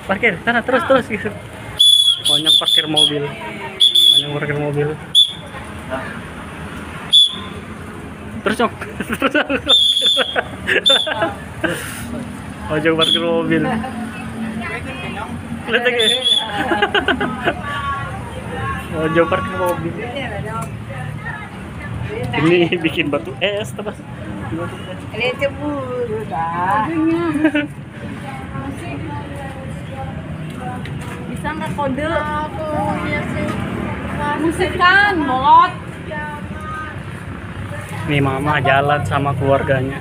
Parkir sana terus gitu. Banyak parkir mobil. Terus cok. Banyak parkir mobil. Lihat lagi. Banyak parkir mobil. Ini bikin batu es terus. Ini cemburu dah. Bisa nggak kode? Musikan, molot. Nih mama jalan sama keluarganya.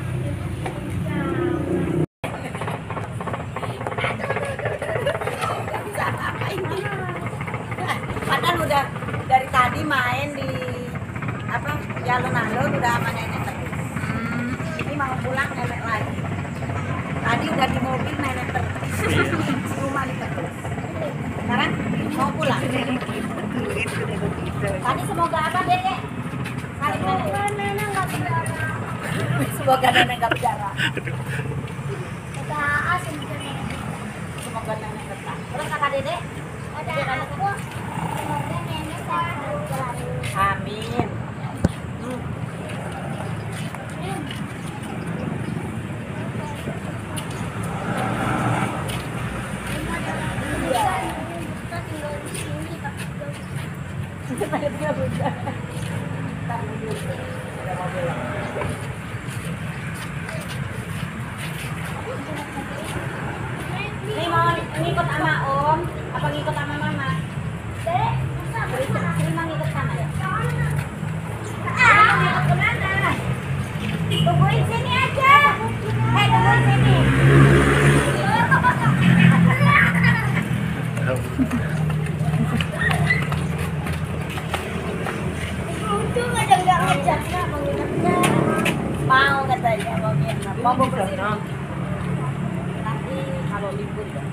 Padahal udah dari tadi main di apa alun-alun udah sama nenek terus. Ini mau pulang nenek lagi. Tadi udah di mobil nenek terus. Di rumah nih terus. Sekarang mau pulang. Tadi semoga apa Dek? Kali nenek nggak berdarah. Semoga nenek nggak berdarah. Semoga nenek betah. Terus kata Dede? Amin. Ini mau ngikut sama Om, apa ngikut sama Mama? Dek, sini mau ngikut sama ya? Ngikut kemana? Tungguin sini aja. Tungguin sini. Untung aja nggak ngajak mau nginepnya. Mau katanya mau nginep. Mau bersih. Nanti kalau libur ya.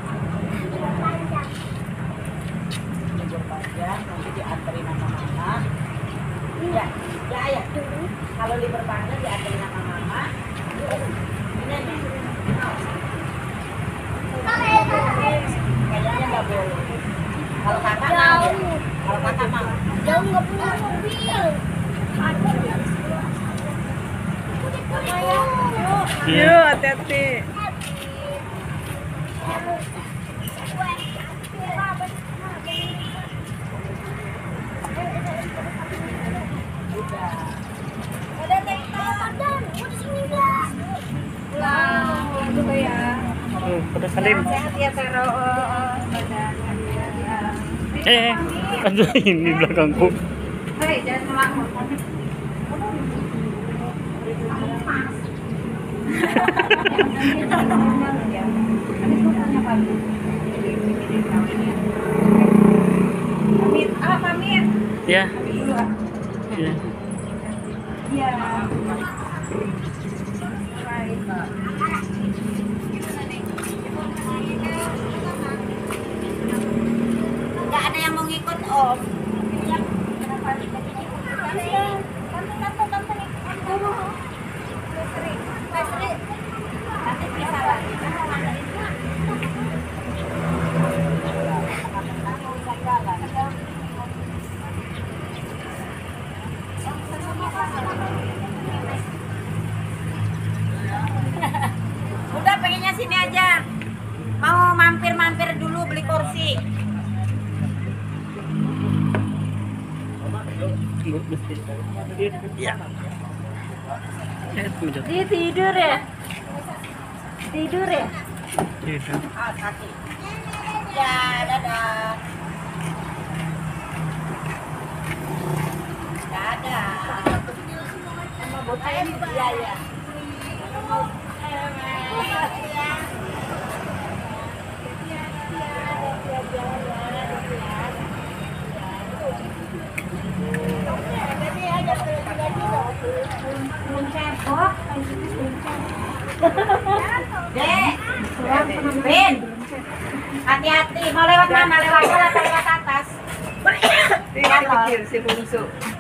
Libur panjang nanti dianterin sama mama. Ya, ya ya. Kalau libur panjang dianterin sama mama. Ini nih. Kayaknya nggak boleh. Kalau kakak mau, kalau kakak mau. Jauh nggak punya mobil. Yuk, hati-hati. Pada salim. Sehat ya Tero. Aduh ini belakangku. Hei, jangan ngelamun. Pamit, pamit. Ya. Ya. Ya. Nggak ada yang mau ngikut Om. Nanti bisa lagi. Udah pengennya sini aja. Mau mampir-mampir dulu beli kursi. Ya. Dia tidur ya? Tidur ya? Tidur. Kaki. Ya, dadah. Dadah. Sama bocah ini iya ya. Dek, Ben, hati-hati. Mau lewat mana? Lewat bawah atau lewat atas? Pikir si bungsu.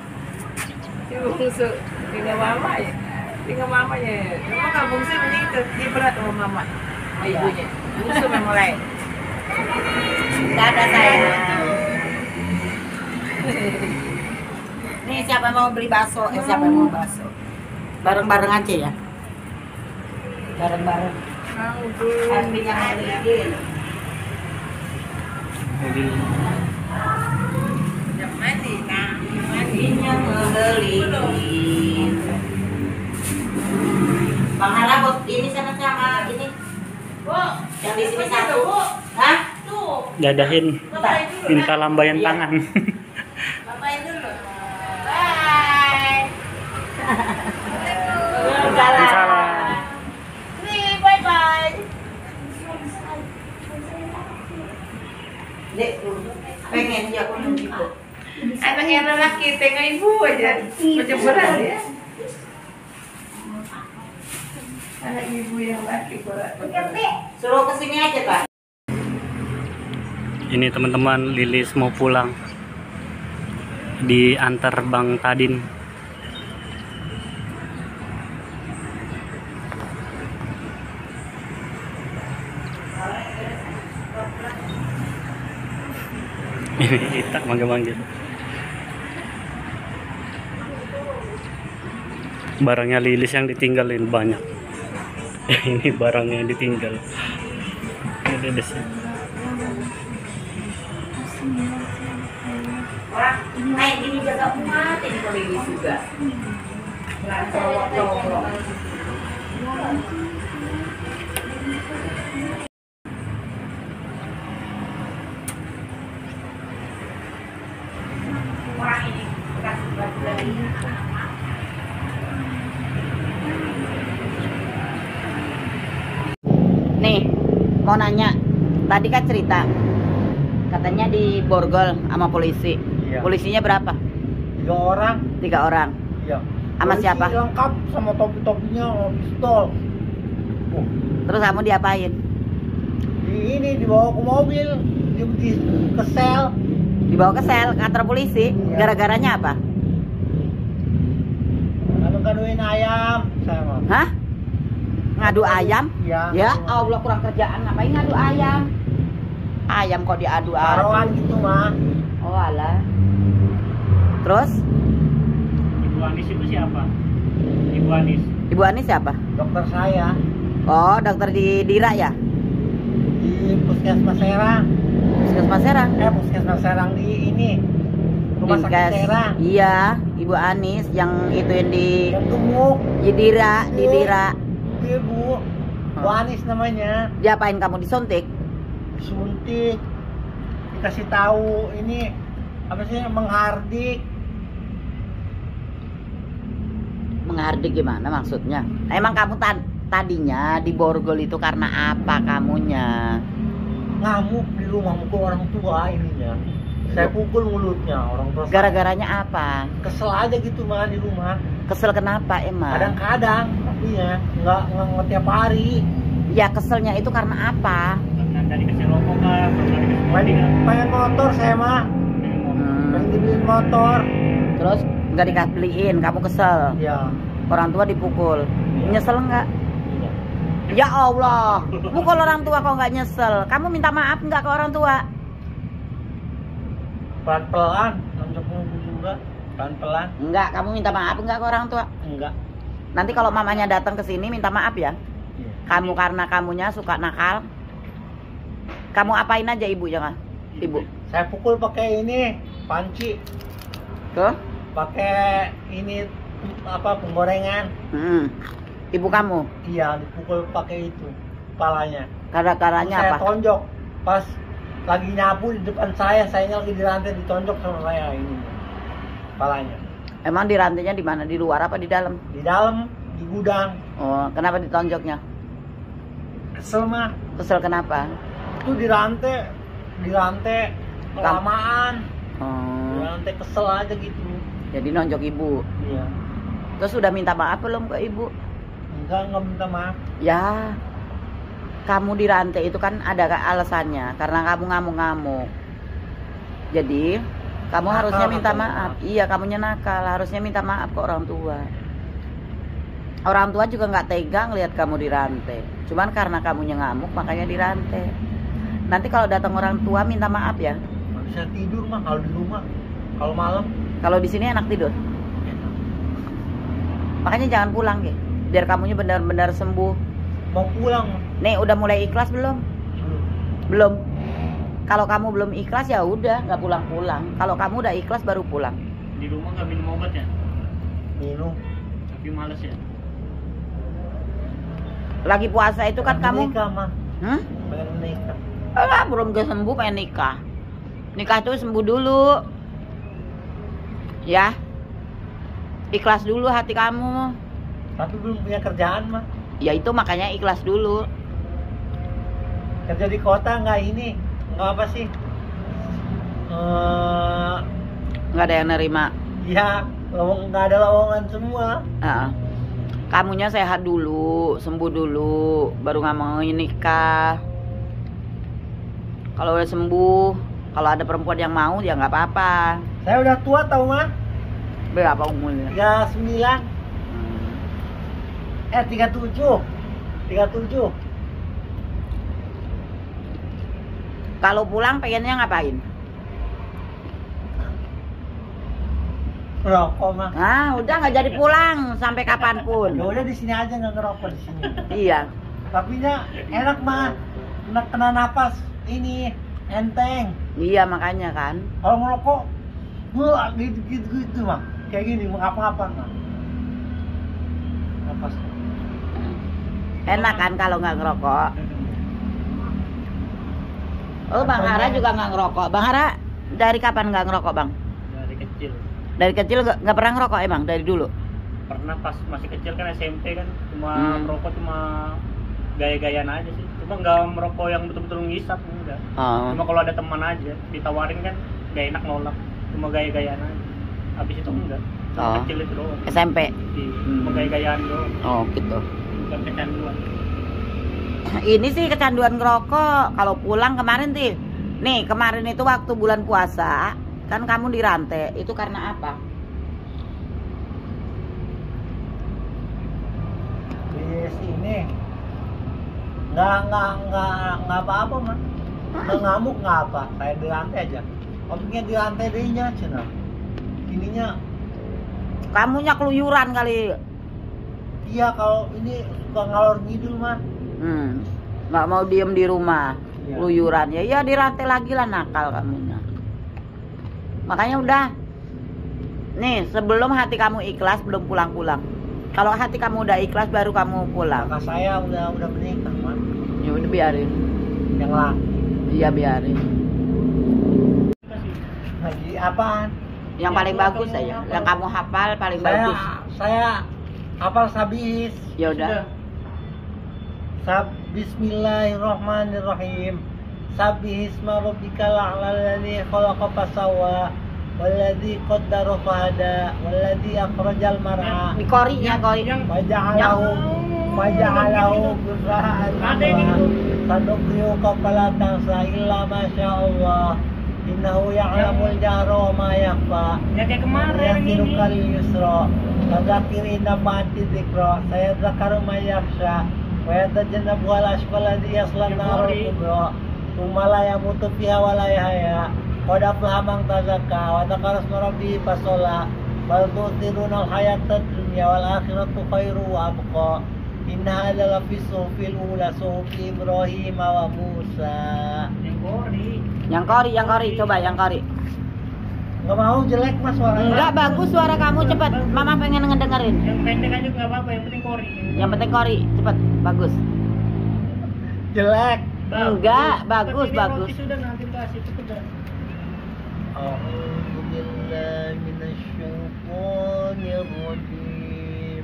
Tinggal mama ya. Tinggal mamanya. Mama nggak bungsu begitu. Dia berat sama mama. Ibunya. Musuh memulai. Dadah sayang. Nih siapa mau beli bakso? Siapa yang mau bakso? Bareng-bareng aja ya. Bareng-bareng. Mau Artinya hari Mobil. jam mandi. Nah, Artinya membeli. Bang Hara buat ini sana sama ini. Yang di sini satu. Hah? Dadahin. Minta lambaian Iya. tangan. Bapain dulu. Bye. Salam. Nih, bye-bye. Dek, pengen ya aku gitu. Anak yang lelaki tengok ibu aja. Macam berat ya. Anak ibu yang laki berat. Suruh kesini aja Pak. Ini teman-teman, Lilis mau pulang. Diantar Bang Tadin. Ini kita manggil-manggil. Barangnya Lilis yang ditinggalin banyak. Ini barangnya yang ditinggal. Ini di sini. Orang main ini jaga umat ini kalau ini juga. Orang ini kasih baju dari nih mau nanya, tadi kan cerita katanya di borgol sama polisi. Iya. Polisinya berapa? 3 orang. 3 orang. Iya. Sama Polisi siapa? lengkap sama topi-topinya sama pistol. Terus kamu diapain? Ini dibawa ke mobil, di ke sel. Dibawa ke sel kantor polisi. Iya. Gara-garanya apa? Lalu ngaduin ayam, saya mah. Hah? Ngadu ayam? Iya. Ya Allah, kurang kerjaan, ngapain ngadu ayam? Ayam kok diadu-adu. Taruhan gitu mah. Oh alah. Terus Ibu Anis itu siapa? Ibu Anis. Ibu Ani siapa? Dokter saya Oh, dokter di Dira ya? di Puskesmas Serang. Puskesmas Serang. Puskesmas Serang di ini Rumah Sakit Dinkes. Serang. Iya, Ibu Anis yang itu yang Yang gemuk. di Dira, di Dira. Dia Bu. Bu Anis namanya. Diapain kamu disuntik? Disuntik. Dikasih tahu ini apa sih menghardik. Menghardik gimana maksudnya? Emang kamu tadinya di borgol itu karena apa kamunya? Ngamuk di rumah mukul orang tua ininya. Saya pukul mulutnya orang tua. Gara-garanya apa? Kesel aja gitu mah di rumah. Kesel kenapa emang? Kadang-kadang iya nggak tiap hari. Ya keselnya itu karena apa? Karena dari kasih rokok kah? Karena dikasih kopi kah? Pengen motor saya mah. Pengen dibeliin motor. Terus nggak dibeliin, kamu kesel. Ya. Orang tua dipukul. Nyesel nggak? Iya. Ya Allah, pukul orang tua kok nggak nyesel? Kamu minta maaf nggak ke orang tua? Pelan-pelan, nonjoknya juga. Pelan-pelan. Enggak, kamu minta maaf nggak ke orang tua? Enggak. Nanti kalau mamanya datang ke sini minta maaf ya. Iya. Kamu karena kamunya suka nakal. Kamu apain aja ibu jangan? Ibu. Saya pukul pakai ini panci, Tuh. pakai ini apa penggorengan. Ibu kamu. Iya, dipukul pakai itu kepalanya. Gara-garanya Saya apa? tonjok pas lagi nyapu di depan saya lagi di lantai ditonjok sama saya ini kepalanya. Emang di rantainya di mana? Di luar apa di dalam? Di dalam di gudang. Oh, kenapa ditonjoknya? Kesel mah. Kesel kenapa? Itu di rantai kelamaan. Di Oh, rantai kesel aja gitu. jadi nonjok ibu. Iya. Terus sudah minta maaf belum ke ibu? Enggak minta maaf. Ya, kamu di rantai itu kan ada alasannya karena kamu ngamuk-ngamuk. Jadi kamu Nakal, harusnya minta nakal. maaf. Iya, kamunya nakal, harusnya minta maaf ke orang tua. Orang tua juga nggak tega ngelihat kamu dirantai. Cuman karena kamunya ngamuk makanya dirantai. Nanti kalau datang orang tua minta maaf ya. Nggak bisa tidur mah kalau di rumah. Kalau malam Kalau di sini enak tidur. Makanya jangan pulang ya. Biar kamunya benar-benar sembuh. mau pulang mah. Nih udah mulai ikhlas belum? Belum. Kalau kamu belum ikhlas ya udah nggak pulang-pulang. Kalau kamu udah ikhlas baru pulang. Di rumah nggak minum obat ya? Minum. Tapi males ya. Lagi puasa itu kan kamu. nikah mah. Pengen nikah. Alah, belum gak sembuh pengen nikah. Nikah tuh sembuh dulu. Ya. Ikhlas dulu hati kamu. Tapi belum punya kerjaan mah. Ya itu makanya ikhlas dulu. Kerja di kota nggak ini, nggak apa sih? Nggak ada yang nerima. Ya, nggak ada lowongan semua. Kamunya sehat dulu, sembuh dulu, baru ngomongin nikah. Kalau udah sembuh, kalau ada perempuan yang mau ya nggak apa-apa. Saya udah tua tau mah? Berapa umurnya? 39. 37. Kalau pulang pengennya ngapain? Rokok mah. Nah, udah nggak jadi pulang sampai kapanpun. Ya udah di sini aja nggak ngerokok di sini. Iya. Tapi nya enak mah. Kena napas ini enteng. Iya makanya kan. Kalau ngerokok, wah gitu mah. Kayak gini mengapa-ngapa mah. Napas. Enak kan kalau nggak ngerokok. Oh, Bang Hara juga nggak ngerokok. Bang Hara dari kapan nggak ngerokok, Bang? Dari kecil. Dari kecil nggak pernah ngerokok emang dari dulu? Pernah pas masih kecil kan SMP kan cuma merokok cuma gaya-gayaan aja sih. Cuma nggak merokok yang betul-betul ngisap enggak. Cuma kalau ada teman aja ditawarin kan gak enak nolak. Cuma gaya-gayaan aja. Habis itu enggak. Kecil itu doang. SMP. Cuma gaya-gayaan doang. Oh gitu. Bukan kecanduan. Ini sih kecanduan ngerokok. Kalau pulang kemarin kemarin itu waktu bulan puasa kan kamu dirantai. Itu karena apa? Di sini nggak apa-apa mah. Nggak ngamuk nggak apa. Saya dirantai aja. Opiknya dirantai dirinya cina. Ininya Kamunya keluyuran kali. iya kalau ini suka ngalor ngidul mah. Nggak mau diem di rumah. Iya. Keluyuran ya dirantai lagi lah nakal kamunya. Makanya udah. Nih sebelum hati kamu ikhlas belum pulang-pulang. Kalau hati kamu udah ikhlas baru kamu pulang. Kakak saya udah menikah mah. Ya udah biarin. Yang laki. Iya biarin. Lagi apaan? Yang paling bagus aja. Yang kamu hafal paling bagus. Saya hafal sabis. Ya udah. Bismillahirrahmanirrahim. Sabbihisma rabbikal a'la alladzi khalaqa fasawwa walladzi qaddara fahada walladzi akhrajal mar'a Di kori ya kori. Faja'alahu ghurra'an. Sanuqri'uka fala tansa illa ma sya'allah. Innahu ya'lamul jahra wa ma yakhfa. Ya kayak kemarin Yasiruka ini. lil yusra. Fadzakir inna ma'ati dzikra. Sayadzakaru may yakhsha. Wa yatajannabu al-ashqa alladzi yasla an-nar al-kubra. Tsumma la yamutu fiha wa la yahya. Qad aflaha man tazakka wa dzakara isma rabbih fasalla. Bal tu'thiruna al-hayata ad-dunya wal akhiratu khairu wa abqa. Inna hadza la fi suhufil ula suhufi Ibrahim wa Musa. Yang kori. Yang kori coba yang kori. Nggak mau jelek mas suaranya. Enggak bagus suara kamu cepet. Mama pengen ngedengerin. Yang pendek aja nggak apa-apa, yang penting kori. Yang penting kori cepet bagus. Jelek. Enggak bagus Ini bagus. roti sudah nanti kasih itu udah. A'udzu billahi minasy syaithanir rajim.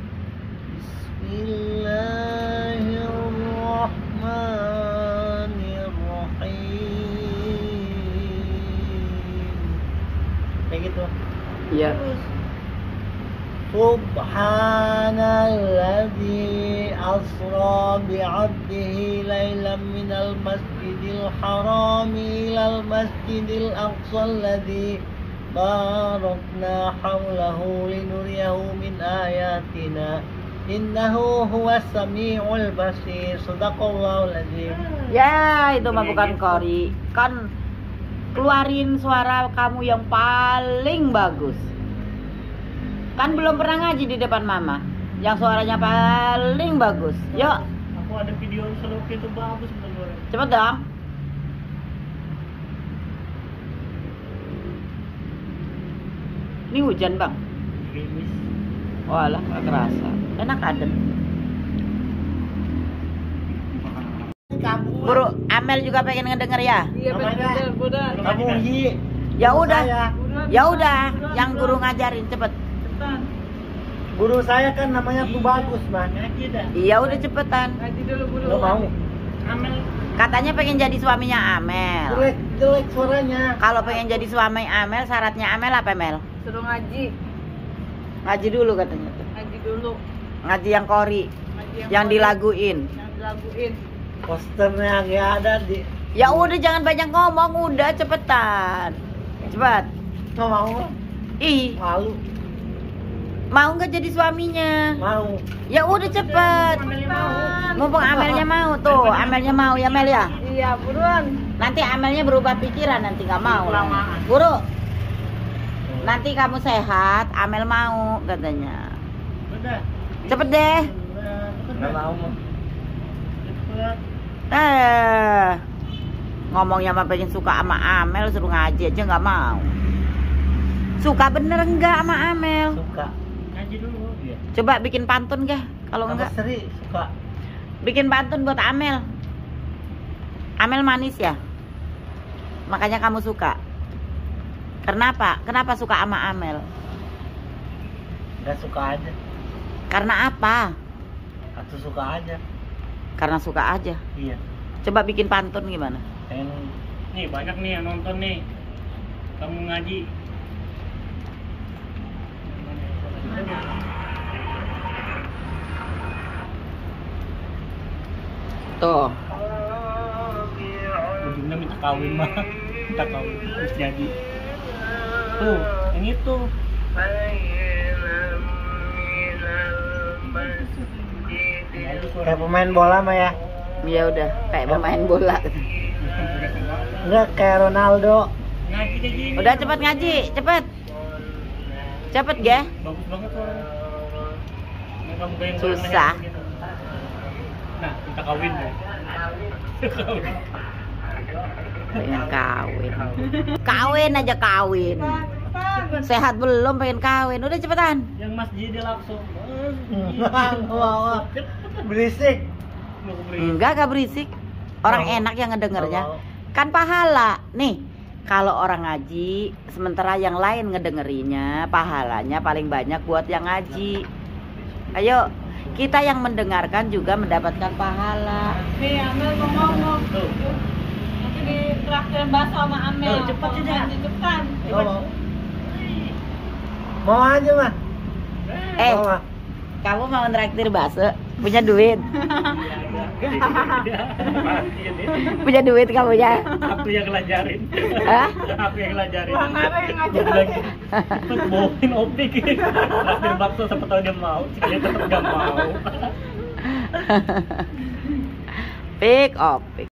Bismillahirrahmanirrahim. Kayak gitu. Iya. Subhanalladzi asra bi'abdihi laylan minal masjidil harami ilal masjidil aqsa alladzi barakna hawlahu linuriyahu min ayatina Innahu huwas samiul basir. Shadaqallahul azim. Ya, itu mah bukan kori. Kan keluarin suara kamu yang paling bagus. Kan belum pernah ngaji di depan mama. Yang suaranya paling bagus. Yuk, Aku ada video seluruh itu bagus bener. cepet dong. Ini hujan bang. Gerimis. Walah, gak kerasa. Enak adem. Guru Amel juga pengen ngedenger ya. Kamu Hi. Ya udah, Saya. ya udah. Yang guru ngajarin cepet. Guru saya kan namanya tuh bagus, Mas. Ngaji dah. Iya udah cepetan. Nggak mau. Amel. Katanya pengen jadi suaminya Amel. Jelek suaranya. Kalau pengen jadi suami Amel, syaratnya Amel apa Mel? Suruh ngaji. Ngaji dulu katanya tuh. Ngaji dulu. Ngaji yang kori, Ngaji yang dilaguin. Yang dilaguin. Posternya nggak ada di. Ya udah jangan banyak ngomong, udah cepetan. Cepat. Nggak mau. Ih, Malu. mau nggak jadi suaminya? Mau. Ya udah cepet. Mumpung Amelnya mau tuh, Amelnya mau ya Mel ya. Iya, buruan. Nanti Amelnya berubah pikiran, nanti nggak mau. Guru, nanti kamu sehat, Amel mau katanya. Udah. Cepet deh. Nggak mau. Cepet. Ngomongnya mah pengen suka sama Amel, suruh ngaji aja nggak mau. Suka bener enggak sama Amel? Suka. Ngaji dulu. Iya. Coba bikin pantun kah? Kalau Sama enggak, Sri suka. bikin pantun buat Amel. Amel manis ya? Makanya kamu suka. Kenapa? Kenapa suka sama Amel? Nggak suka aja. Karena apa? Atau suka aja. Karena suka aja. Iya. Coba bikin pantun gimana? Pengen Nih banyak nih yang nonton nih. Kamu ngaji. Tuh. Ujungnya minta kawin mah. Minta kawin terus jadi. Tuh, yang itu. kayak pemain bola mah ya. Ya udah, kayak pemain bola. Enggak kayak Ronaldo. Ngaji kayak gini. Udah cepet ngaji, cepet. Cepet ya. Bagus banget suaranya. Nah, kamu goyang-goyang Susah. leher gitu. Nah, minta kawin deh. Kawin. Pengen kawin. Kawin aja kawin. Sehat belum pengen kawin. Udah cepetan. Yang masjid langsung. Nggak mau. Berisik. Enggak berisik. Orang enak yang ngedengernya. Kan pahala. Nih, kalau orang ngaji, sementara yang lain ngedengerinya, pahalanya paling banyak buat yang ngaji. Ayo, kita yang mendengarkan juga mendapatkan pahala. Nih, Amel mau ngomong. Nanti di traktir bakso sama Amel. Tuh, cepet aja. Cepetan. Mau aja mah. Eh, Mau, mah. kamu mau nraktir bakso? Punya duit? Punya duit kamu ya? Aku yang ngelajarin. Hah? Aku yang ngelajarin. Bang Amel yang Dia ngajarin. bilang gitu, bohongin opik. Traktir bakso siapa tahu dia mau. Dia tetap gak mau. Pick up.